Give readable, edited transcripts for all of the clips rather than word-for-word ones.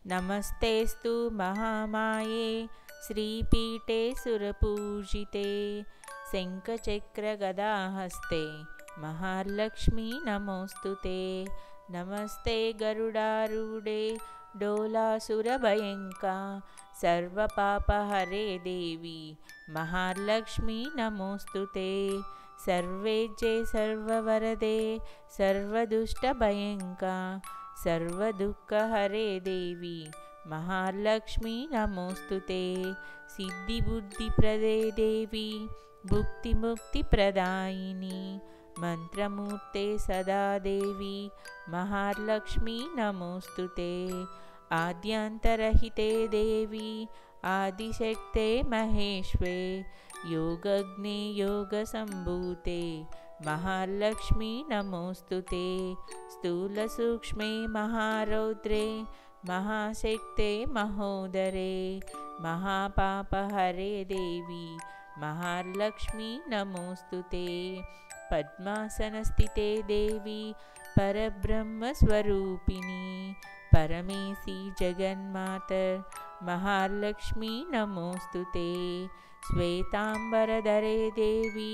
नमस्तेस्तु महामाये श्रीपीठे सुरपूजिते शङ्खचक्रगदाहस्ते महालक्ष्मी नमोऽस्तुते। नमस्ते गरुडारूढे डोलासुरभयङ्का सर्वपापहरे देवी महालक्ष्मी नमोऽस्तुते। सर्वेज्ये सर्ववरदे सर्वदुष्टभयङ्का सर्वदुःखहरे देवी महालक्ष्मी नमोऽस्तुते। सिद्धिबुद्धिप्रदे देवी भुक्तिमुक्तिप्रदायिनी मंत्रमूर्ते सदा देवी महालक्ष्मी नमोऽस्तुते। आद्यन्तरहिते देवी आदिशक्ते महेश्वे योगज्ञे योगसम्भूते महालक्ष्मी नमोऽस्तुते। स्थूलसूक्ष्मे महारौद्रे महाशक्ते महोदरे महापापहरे देवी महालक्ष्मी नमोऽस्तुते। पद्मासनस्थिते देवी परब्रह्मस्वरूपिणी परमेशी जगन्मातर महालक्ष्मी नमोऽस्तुते। श्वेतांबरधरे देवी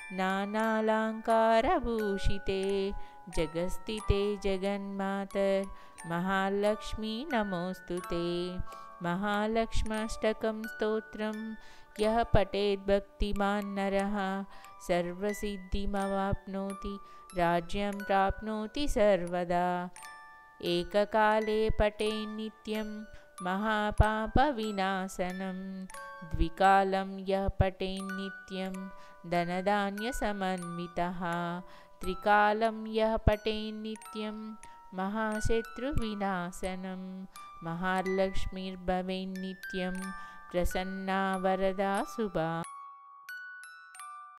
नानालंकारभूषिते जगत्स्थिते जगन्मातर महालक्ष्मी नमोऽस्तुते। महालक्ष्म्याष्टकं स्तोत्रं यः पठेत् भक्तिमान् नरः सर्वसिद्धिमवाप्नोति राज्यं प्राप्नोति सर्वदा। एककाले पठेन् नित्यं महापापविनाशनं द्विकालं यः पठेन् नित्यं धनधान्यसमन्वितः त्रिकालं यः पठेन् नित्यं महाशत्रुविनाशनं महालक्ष्मीर्भवेन् नित्यं प्रसन्ना वरदा शुभा।